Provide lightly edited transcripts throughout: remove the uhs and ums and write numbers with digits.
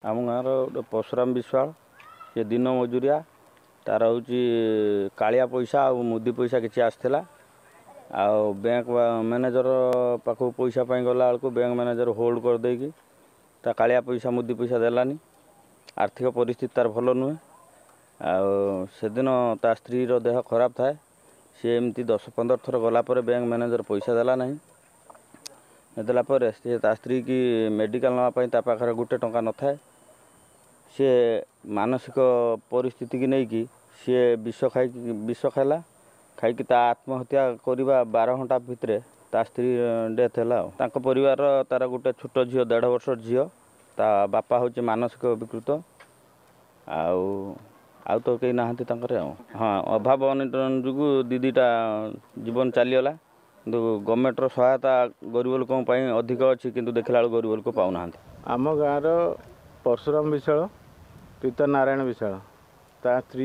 आम गाँव गोटे परशुराम विश्वाल ये दिन मजूरिया तार हूँ कालिया पैसा आ मुदी पैसा किसी आसला आ बैंक मैनेजर पाखु पैसा गला बेलू बैंक मैनेजर होल्ड करदेकी ता कालिया पैसा मुदी पैसा देलानी आर्थिक परिस्थिति तार भल नुहे आदिन ता स्त्री देह खराब थाए सी एमती 10-15 थर गलापर बैंक मैनेजर पैसा देला नहीं देला सी ता स्त्री की मेडिकल नापी पाखे गोटे टंका न थाए सी मानसिक परिस्थिति की नहीं कि सी विष खाला खाई आत्महत्या करवा 12 घंटा भितर ता स्त्री डेथ है परिवार तार गोटे छोट झी 1.5 वर्ष झी ता बापा हूँ मानसिक विकृत आउ तो कहीं ना हाँ अभाव अनटन जो दीटा जीवन चलीगला कि गवर्नमेंटर सहायता गरीब लोक अधिक अच्छी किंतु देखला गरीब लोक पाऊना आम गाँव परशुराम विशाल पिता नारायण विशाल ता स्त्री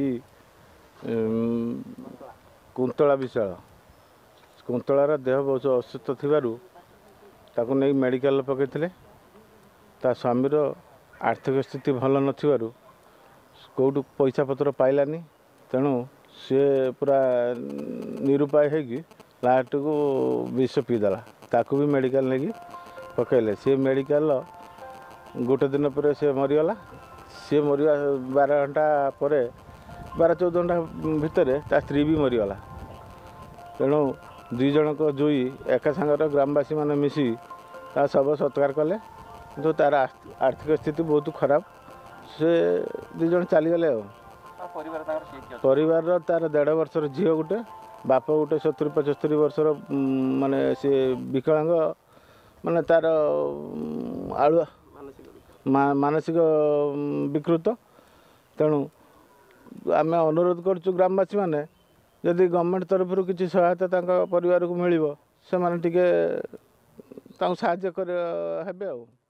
कुंतला विशाल कुंतलार देह बहुत असुस्थ थी नहीं मेडिकल पकईले ता स्वामीर आर्थिक स्थिति भल नथिबारु कौटू पैसा पत्र पाइलानी तेणु सी पूरा निरुपाय होगी लास्ट को विष पीदेला ताकू भी मेडिकल नहीं पकईले सी मेडिकल गोटे दिन पर सी मरीगला सी मरिया 12 घंटा पर 12-14 घंटा भितर ता स्त्री भी मरीगला तेणु 2 जनक जुई एका सांगर ग्रामवासी मैंने मिसी ता सब सत्कार कले तो तार आर्थिक स्थिति बहुत खराब से 2 जन चलीगले परिवार तार 1.5 वर्षर झील गोटे बाप गोटे 70-75 वर्षर माने सी विकलांग माने तार आलुआ मानसिक विकृत तेणु आम अनुरोध करूँ ग्रामवासी मैंने जदि गवर्नमेंट तरफ किसी सहायता परिवार को मिल से साहाय्य हेबे।